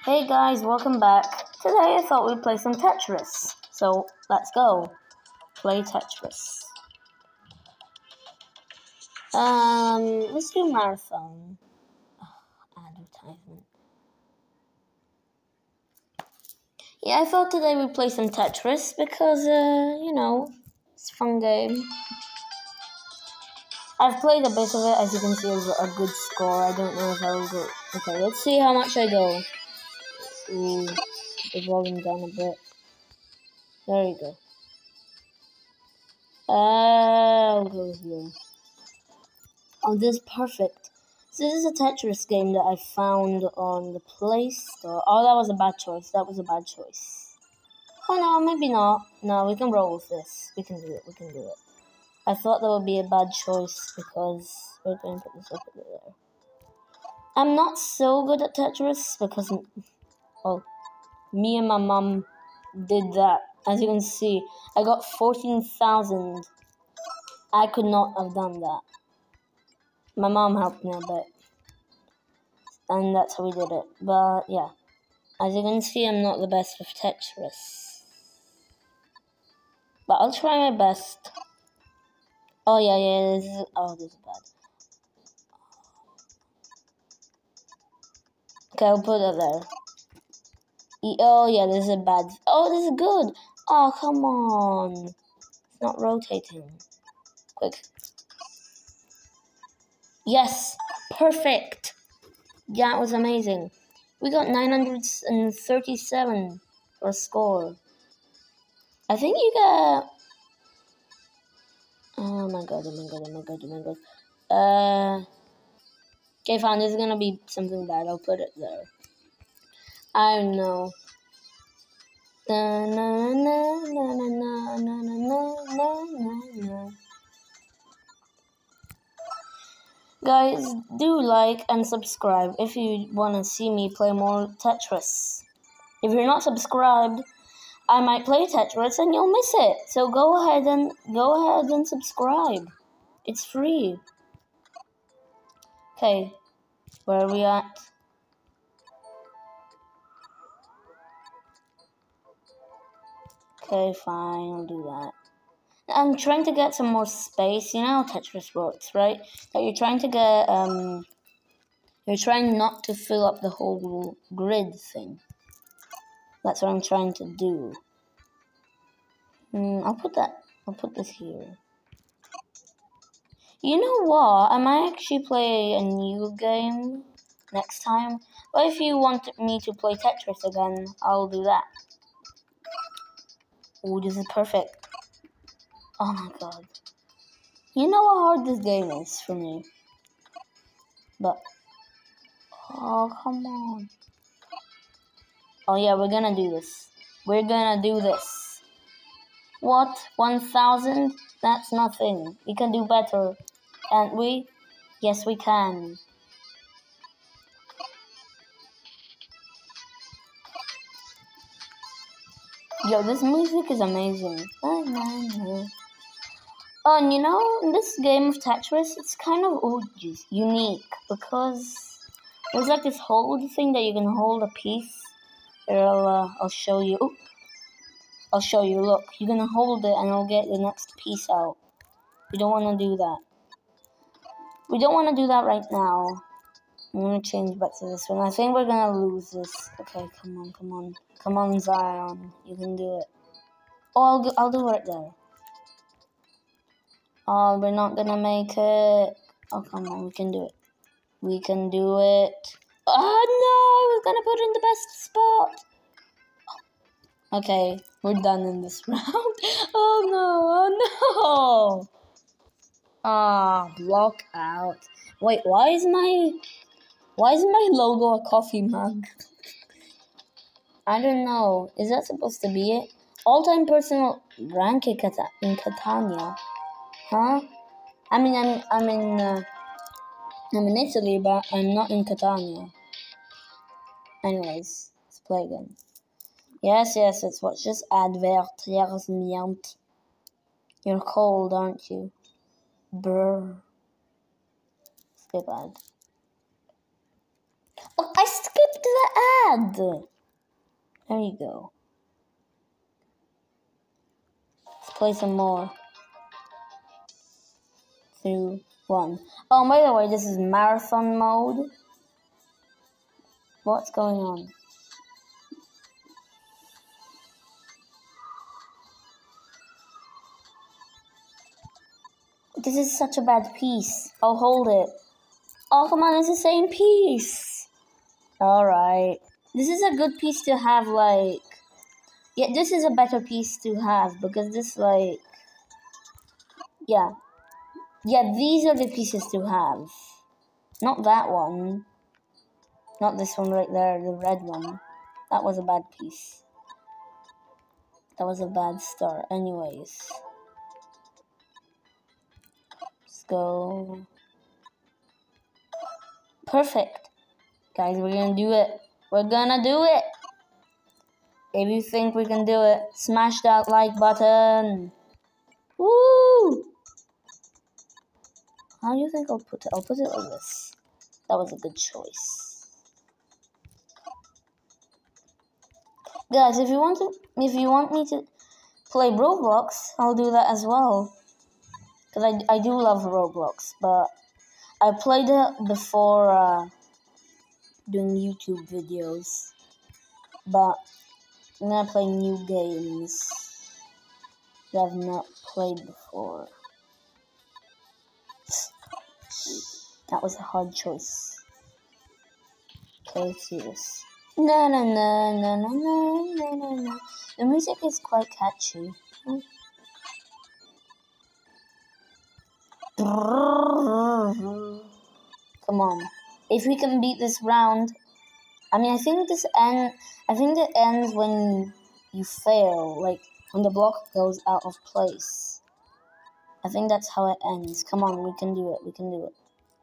Hey guys, welcome back. Today I thought we'd play some Tetris. So let's go. Play Tetris. Let's do marathon. Advertisement. Yeah, I thought today we'd play some Tetris because, it's a fun game. I've played a bit of it. As you can see, it's a good score. I don't know if I will go. Okay, let's see how much I go. Ooh, the volume down a bit. There you go. I'll go here. Oh, this is perfect. So this is a Tetris game that I found on the Play Store. Oh, that was a bad choice. Oh, no, maybe not. No, we can roll with this. We can do it. I thought that would be a bad choice because we're going to put this up there. I'm not so good at Tetris because, me and my mom did that. As you can see, I got 14,000. I could not have done that. My mom helped me a bit. And that's how we did it. But, yeah. As you can see, I'm not the best with Tetris. But I'll try my best. Oh, yeah, this is bad. Okay, I'll put it there. Oh, yeah, this is bad. Oh, this is good. Oh, come on. It's not rotating. Quick. Yes, perfect. Yeah, it was amazing. We got 937 for a score. I think you get... Oh my god. Okay, fine, this is gonna be something bad. I'll put it there. I know. Guys, do like and subscribe if you want to see me play more Tetris. If you're not subscribed, I might play Tetris and you'll miss it. So go ahead and subscribe. It's free. Okay, where are we at? Okay, fine, I'll do that. I'm trying to get some more space. You know how Tetris works, right? That you're trying to get, you're trying not to fill up the whole grid thing. That's what I'm trying to do. I'll put this here. You know what? I might actually play a new game next time. But if you want me to play Tetris again, I'll do that. Oh, this is perfect. Oh my god. You know how hard this game is for me. But, oh, come on. Oh yeah, we're gonna do this. What? 1,000? That's nothing. We can do better. Can't we? Yes, we can. Yo, this music is amazing. Oh, and you know, in this game of Tetris, it's kind of unique because there's like this hold thing that you can hold a piece. Here, I'll show you. Ooh. I'll show you. Look, you can hold it and it'll get the next piece out. We don't want to do that. We don't want to do that right now. I'm gonna change back to this one. I think we're gonna lose this. Okay, come on, Zion. You can do it. Oh, I'll do it there. Oh, we're not gonna make it. Oh, come on, we can do it. Oh no, I was gonna put it in the best spot. Okay, we're done in this round. Oh no. Ah, block out. Wait, why is my logo a coffee mug? I don't know. Is that supposed to be it? All-time personal rank in Catania. Huh? I'm in Italy, but I'm not in Catania. Anyways, let's play again. Yes, it's what's just advertisement. You're cold, aren't you? Brr. Skip ad. Oh, I skipped the bad. There you go. Let's play some more. 2, 1. Oh, by the way, this is marathon mode. What's going on? This is such a bad piece. I'll hold it. Oh, come on, it's the same piece. Alright. This is a good piece to have, like... Yeah, this is a better piece to have, because this, like... Yeah. Yeah, these are the pieces to have. Not that one. Not this one right there, the red one. That was a bad piece. That was a bad start. Anyways. Let's go. Perfect. Guys, we're gonna do it. We're gonna do it. If you think we can do it, smash that like button. Woo! How do you think I'll put it? I'll put it like this. That was a good choice. Guys, if you want me to play Roblox, I'll do that as well. Because I do love Roblox, but I played it before doing YouTube videos. But I'm gonna play new games that I've not played before. That was a hard choice. Okay, let's do this. No, no, no, no, no, no, no, no, no. The music is quite catchy. Come on. If we can beat this round, I mean, I think it ends when you fail, like when the block goes out of place. I think that's how it ends. Come on, we can do it. We can do it.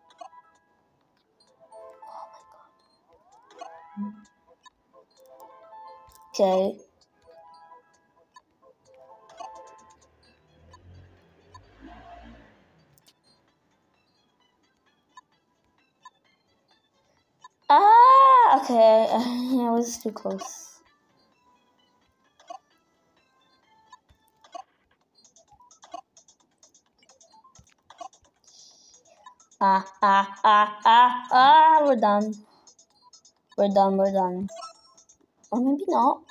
Oh my god. Okay. Ah, okay. It was too close. We're done. We're done. Or maybe not.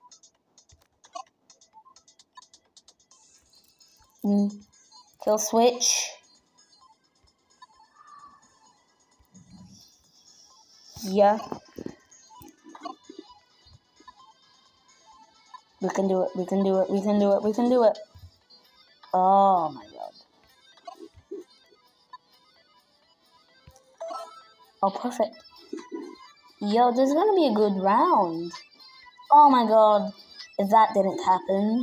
Kill switch. Yeah. We can do it. Oh my god. Oh, perfect. Yo, this is gonna be a good round. Oh my god. If that didn't happen.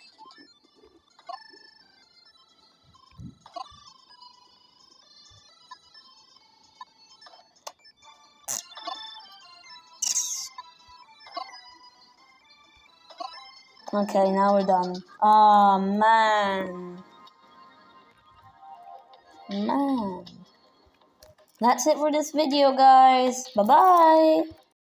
Okay, now we're done. Oh man. That's it for this video, guys. Bye-bye.